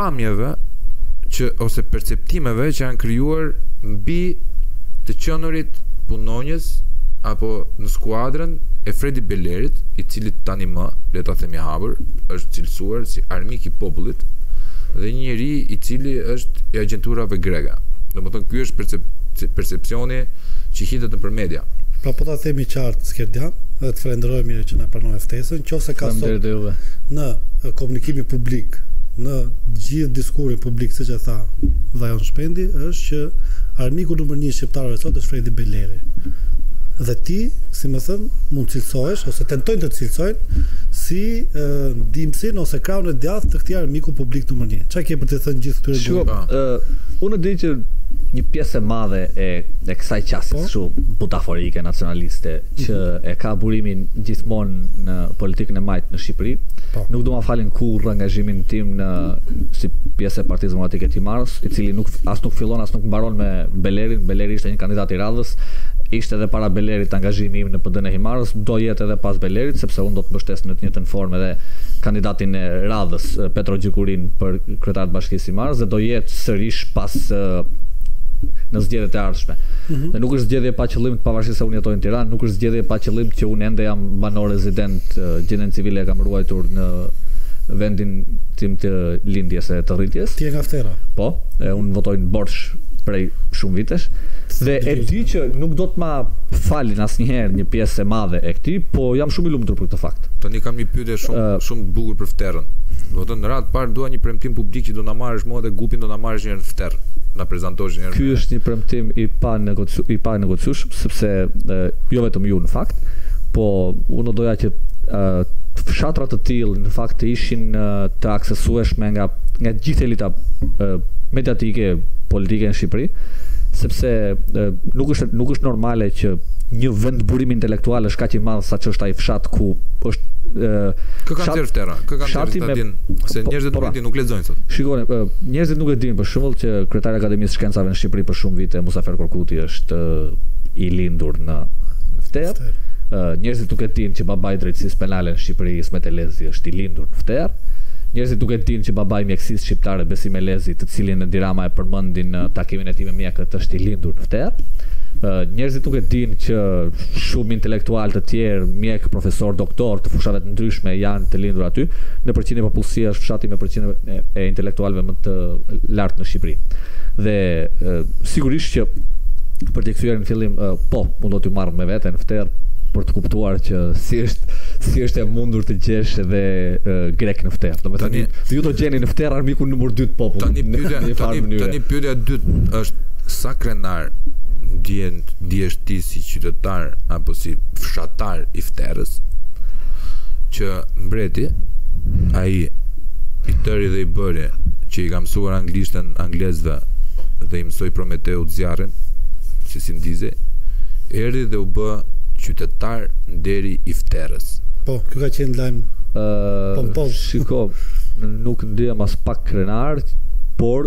pamjeve ose perceptimeve që janë krijuar mbi të qenurit punonjës apo në skuadrën e Fredi Bellerit, i cili tani më, le ta themi hapur, është cilësuar si armik i popullit dhe një njeri i cili është i agjenturave grega. Domethënë ky është percepcioni që hitet nëpër media. Pra po ta themi qartë Skerdian, dhe të falenderoj mirë që na pranoi ftesën, nëse ka sot në komunikimin publik, në gjithë diskurin publik, siç e tha Vajon Shpendi, është që armiku numër 1 shqiptarëve sot është Fredi Belleri. Dhe ti, si më thënë, mund të cilësohesh ose tentojnë të cilësojnë si ndihmësin ose krahun e djathtë të këtij armiku publik numër 1. Çfarë ke për të thënë gjithë këtyre gjë? Unë di që një pjesë e madhe e kësaj qasje kështu butaforike nacionaliste që e ka burimin gjithmonë në politikën e majtë në Shqipëri, nuk do ma falin kurrë angazhimin tim në si pjesë e Partisë Demokratike të Himarës, i cili as nuk fillon as nuk mbaron me Bellerin. Belleri ishte një kandidat i radhës, ishte edhe para Bellerit angazhimi im në PD-n e Himarës, do jetë edhe pas Bellerit, sepse unë do të mbështes në të njëjtën formë edhe kandidatin e radhës Petro Gjikurin për kryetar të Bashkisë Himarës, dhe do jetë sërish pas në zgjedhjet e ardhshme. Dhe nuk është zgjedhje pa qëllim, pavarësisht se unë jetoj në Tiranë, nuk është zgjedhje pa qëllim që unë ende jam banor rezident, gjendjen civile e kam ruajtur në vendin tim të lindjes e të rritjes. Ti je nga Ftera? Po, unë votoj në Borç prej shumë vitesh. Dhe e di që nuk do të ma falin asnjëherë një pjesë e madhe e këtij, po jam shumë i lumtur për këtë fakt. Tani kam një pyetje shumë të bukur për Fterën. Do të thënë në radhë të parë dua një premtim publik që do na marrësh mua dhe grupin do na marrësh një herë në Fterë. Na prezantosh një herë. Ky është një premtim i pa negociueshëm, sepse jo vetëm ju në fakt, po unë doja që fshatra të tillë në fakt të ishin të aksesueshme nga gjithë elita mediatike politike në Shqipëri, sepse nuk është normale që një vend burimi intelektual është kaq i madh sa ç'është ai fshat ku është kë kanë thënë Ftera, kë kanë thënë ta dinë se njerëzit nuk e dinë, nuk lexojnë sot. Shikoni, njerëzit nuk e dinë për shembull që kryetari i Akademisë së Shkencave në Shqipëri për shumë vite, Musafer Korkuti, është i lindur në Fterë. Njerëzit nuk e dinë që babai i drejtësisë penale në Shqipëri, Ismet Elezi, është i lindur në Fterë. Njerëzit nuk e dinë që babai i mjekësisë shqiptare, Besim Elezi, të cilin Edi Rama e përmendin në takimin e tij me mjekët, është i lindur në Fterë. Njerëzit nuk e dinë që shumë intelektual të tjerë, mjek, profesor, doktor të fushave të ndryshme janë të lindur aty. Në përqindje popullsia është fshati me përqindje e intelektualëve më të lartë në Shqipëri. Dhe sigurisht që për të kthyer në fillim, po, unë do t'ju marr me vete në Fterë për të kuptuar që si është e mundur të gjesh edhe grek në Fterë. Domethënë ju do gjeni në Fterë armikun numër 2 të popullit. Tani pyetja e dytë është sa krenar ndihesh ti si qytetar apo si fshatar i Fterës që mbreti, ai i tëri dhe i bëri që i ka mësuar anglishtën anglezëve dhe i mësoi Prometeu zjarrin si Sindize, erdhi dhe u bë qytetar nderi i Fterës. Po, kjo ka qenë lajm pompos. Shiko, nuk ndihem as pak krenar, por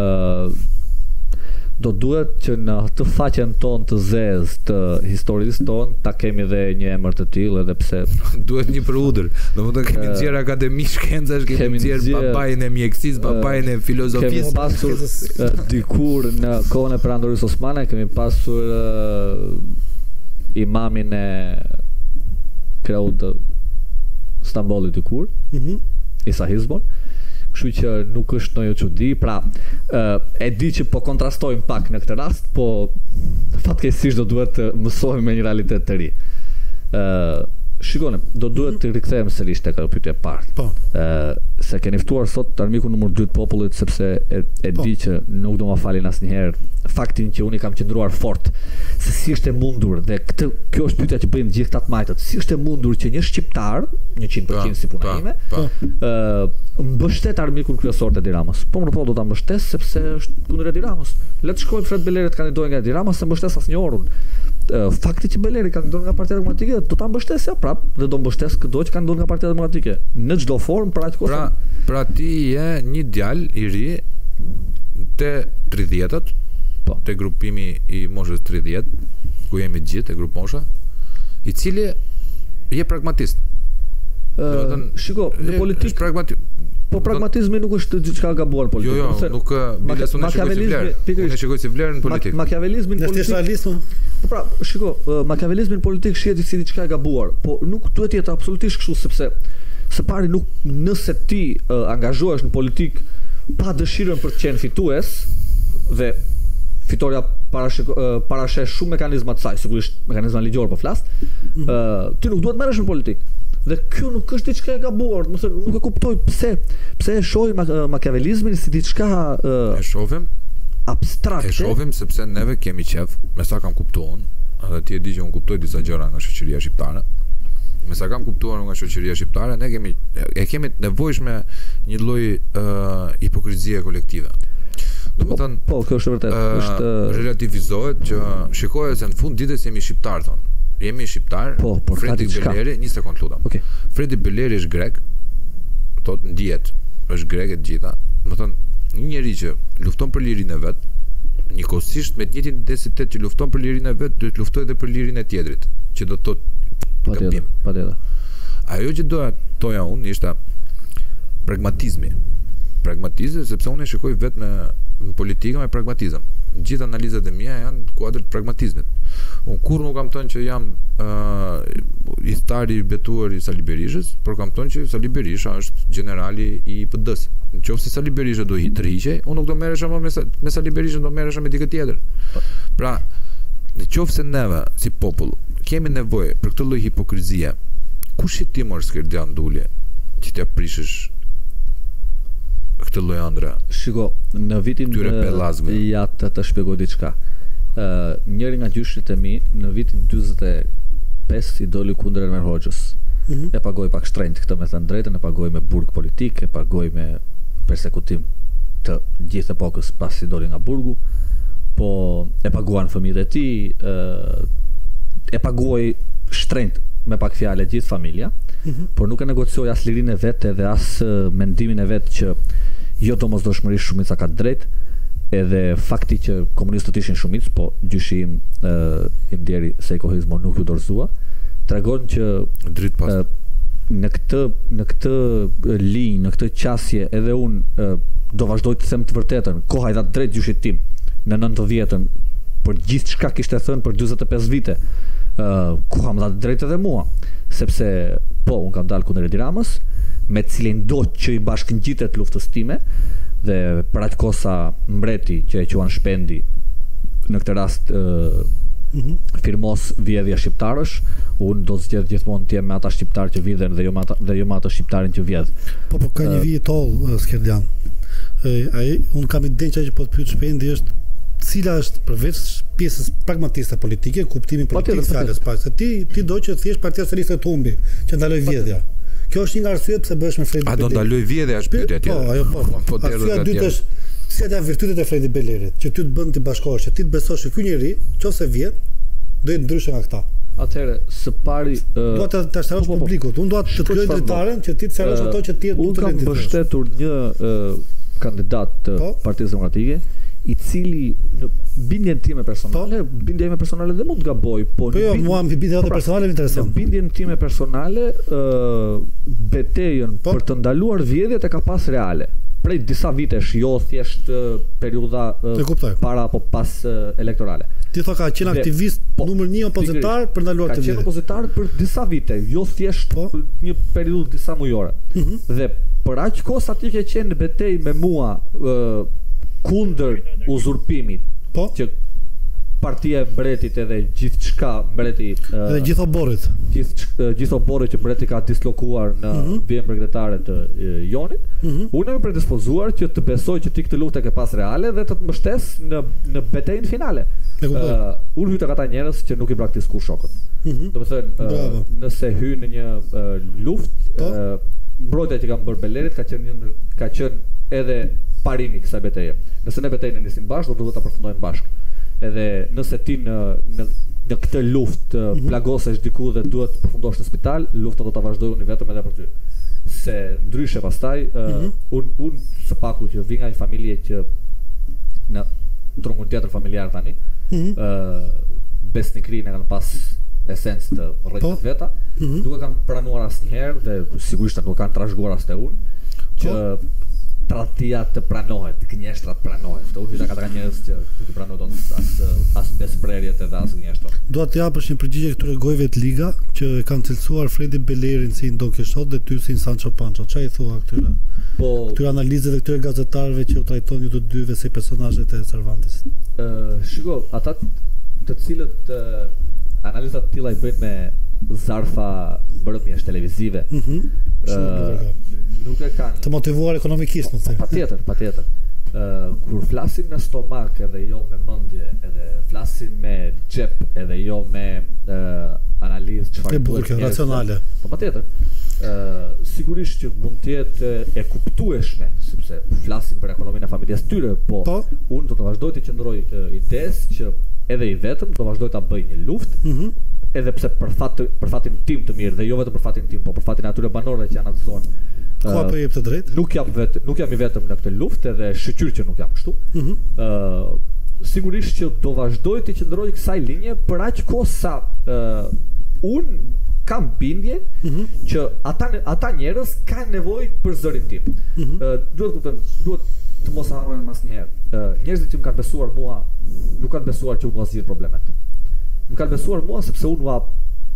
do duhet që në të faqen tonë të zezë të historisë tonë ta kemi dhe një emër të tillë, edhe pse duhet një për udhër. Domethënë kemi nxjerr Akademi Shkencash, kemi nxjerr babain e mjekësisë, babain e filozofisë. Kemi pasur dikur në kohën e Perandoris Osmane, kemi pasur imamin e kreut të Stambollit dikur, Isa Hizbon. Kështu që nuk është ndonjë çudi, pra e di që po kontrastojmë pak në këtë rast, po fatkeqësisht do duhet të mësojmë me një realitet të ri. Shikoni, do duhet të rikthehem sërish tek ajo pyetje e parë. Po. Se keni ftuar sot armikun numër 2 të popullit, sepse e di që nuk do ma falin asnjëherë faktin që unë i kam qëndruar fort se si është e mundur, dhe kjo është pyetja që bëjnë gjithë këta të majtët, si është e mundur që një shqiptar 100% si puna ime mbështet armikun kryesor të Edi Ramës. Po më do ta mbështes sepse është kundër Edi Ramës. Le të shkojmë Fred Belleri të kandidojë nga Edi Rama, se mbështes asnjë orun. Fakti që Belleri kandidon nga Partia Demokratike do ta mbështesja prap dhe do mbështes çdo që kandidon nga Partia Demokratike në çdo formë për atë kohë. Pra ti je një djalë i ri te 30-tat, po, te grupimi i moshës 30, ku jemi gjithë te grup mosha, i cili je pragmatist. Shiko, në politikë Po pragmatizmi nuk është diçka gabuar politikë. Jo, nuk biles unë shikoj si vlerën politikë. Machiavellizmin politik. Po pra, shiko, machiavellizmin politik shihet si diçka e gabuar, po nuk duhet të jetë absolutisht kështu sepse së pari nuk nëse ti angazhohesh në politik pa dëshirën për të qenë fitues dhe fitoria parashesh shumë mekanizma të saj, sigurisht mekanizma ligjor po flas, ti nuk duhet merresh në politikë. Dhe kjo nuk është diçka e gabuar, do të thënë nuk e kuptoj pse e shohim machiavellizmin si diçka e shohim abstrakte. E shohim sepse neve kemi qef, me sa kam kuptuar, edhe ti e di që unë kuptoj disa gjëra nga shoqëria shqiptare. Me sa kam kuptuar nga shoqëria shqiptare, ne kemi nevojshme një lloj hipokrizie kolektive. Domethënë, po, kjo është vërtet. Është relativizohet që shikohet se në fund ditës jemi shqiptar thonë. Jemi shqiptar. Po, Fredi Beleri, një sekond lutem. Okay. Fredi Beleri është grek. Thot ndihet, është grek e gjitha. Domethënë, një njerëz që lufton për lirinë e vet, njëkohësisht me të njëjtin intensitet që lufton për lirinë e vet, duhet të luftojë edhe për lirinë e tjetrit, që do të thotë gabim. Patjetër. Ajo që doja toja unë ishte pragmatizmi. Pragmatizmi sepse unë e shikoj vetëm në politikën me pragmatizëm. Gjithë analizat e mia janë kuadër të pragmatizmit. Unë kur nuk kam thënë që jam idhtari i betuar i Sali Berishës, por kam thënë që Sali Berisha është generali i PD-s. Nëse Sali Berisha do të rriqej, unë nuk do merresha më me Sali Berishën, do merresha me dikë tjetër. Pra, nëse neve si popull kemi nevojë për këtë lloj hipokrizie, kush i ti mor Skerdian Duli që t'ia prishësh këtë lloj ëndre? Shiko, në vitin ja të shpjegoj diçka. Njëri nga gjyshrit e mi në vitin 45 i doli kundër Enver Hoxhës. E pagoi pak shtrenjtë këtë, me thënë drejtën, e pagoi me burg politik, e pagoi me persekutim të gjithë epokës pasi doli nga burgu, po e paguan fëmijët e tij, e paguai shtrenjtë me pak fjalë gjithë familja, por nuk e negocioi as lirinë e vet edhe as mendimin e vet që jo domosdoshmërisht shumica ka drejt, edhe fakti që komunistët ishin shumicë, po gjyshi im i ndjeri Seikohizmo nuk ju dorëzua, tregon që në këtë linjë, në këtë qasje edhe unë do vazhdoj të them të vërtetën. Koha i dha drejt gjyshit tim në 90-ën për gjithë çka kishte thënë për 45 vite. Koha më dha drejt edhe mua, sepse po unë kam dalë kundër Edi Ramës, me cilin do që i bashkëngjitet luftës time, dhe për atë kosa mbreti që e quan Shpendi në këtë rast firmos vjedhja shqiptarësh, unë do të zgjedh gjithmonë të jem me ata shqiptarë që vjedhen dhe jo me ata shqiptarin që vjedh. Po ka një vit toll Skerdian. Unë kam idenë që po të pyet Shpendi është cila është përveç pjesës pragmatiste politike, kuptimin politik fjalës pak, se ti do që thjesht Partia Socialiste të humbi, që ndaloj vjedhja. Kjo është një nga arsyet pse bëhesh me Fredi Belerin. A do ndaloj vjedhja është pyetja tjetër. Po, ajo po. Arsyeja e dytë është si janë virtytet e Fredi Belerit, që ty të bën të bashkohesh, që ti të besosh se ky njeri, nëse vjen, do jetë ndryshe nga këta. Atëherë, së pari dua të shtarosh publikut. Unë dua të krijoj dritaren që ti të shtarosh ato që ti unë kam mbështetur një kandidat të Partisë Demokratike, i cili në bindjen time personale, bindja ime personale dhe mund të gaboj, po jo, mua bindja edhe personale më intereson. Në bindjen time personale, betejën për të ndaluar vjedhjet e ka pas reale. Prej disa vitesh, jo thjesht periudha para apo pas elektorale. Ti thua ka qenë aktivist numër 1 opozitar për ndaluar të vjedhjet. Ka qenë opozitar për disa vite, jo thjesht një periudhë disa mujore. Dhe për aq kohë sa ti ke qenë në betejë me mua kundër uzurpimit, që partia e mbretit edhe gjithçka mbreti edhe gjithë oborrit që mbreti ka dislokuar në bjen mbretare të Jonit, unë jam predispozuar që të besoj që ti këtë luftë ke pas reale dhe të mbështes në betejën finale. Unë hyj tek ata njerëz që nuk i praktikoj shokët. Domethënë, nëse hy në një luftë, mbrojtja që ka bërë Belerit ka qenë edhe parimi kësaj betejë. Nëse ne betejën e nisim bashkë, do ta përfundojmë bashkë. Edhe nëse ti në këtë luftë plagosesh diku dhe duhet të përfundosh në spital, lufta do ta vazhdoj unë vetëm edhe për ty. Se ndryshe pastaj unë së paku që vi nga një familje që në trungun tjetër familjar tani, besnikrinë kanë pas esencë të rrethit veta, nuk e kanë pranuar asnjëherë dhe sigurisht nuk kanë trashëguar as te unë që tradhtia të pranohet, gënjeshtrat pranohet. Do unë ka njerëz që nuk i pranojnë as besprerjet edhe as gënjeshtrat. Dua të japësh një përgjigje këtyre gojëve të liga që kanë cilësuar Fredi Bellerin si Don Quixote dhe ty si Sancho Pancho. Çfarë i thua këtyre? Po këtyre analizave këtyre gazetarëve që u trajtojnë ju të dyve si personazhet e Cervantesit. Shiko, ata të cilët analizat të tilla i bëjnë me zarfa mbrëmjesh televizive. Nuk e kanë të motivuar ekonomikisht, më thënë. Patjetër. Kur flasin me stomak edhe jo me mendje, edhe flasin me xhep edhe jo me analizë çfarë duhet racionale. Po patjetër. Sigurisht që mund të jetë e kuptueshme sepse flasin për ekonominë e familjes tyre, po unë do të vazhdoj të qëndroj idesë që edhe i vetëm do vazhdoj ta bëj një luftë. Edhe pse për fatin tim të mirë dhe jo vetëm për fatin tim, po për fatin e atyre banorëve që janë atë zonë. Ku apo jep të drejtë? Nuk jam i vetëm në këtë luftë edhe shqyr që nuk jam kështu. Sigurisht që do vazhdoj të qëndroj kësaj linje për aq kohë sa unë kam bindjen që ata njerëz kanë nevojë për zërin tim. Duhet të mos harrohen asnjëherë. Njerëzit që më kanë besuar mua nuk kanë besuar që unë do zgjidh problemet. Më kanë besuar mua sepse unë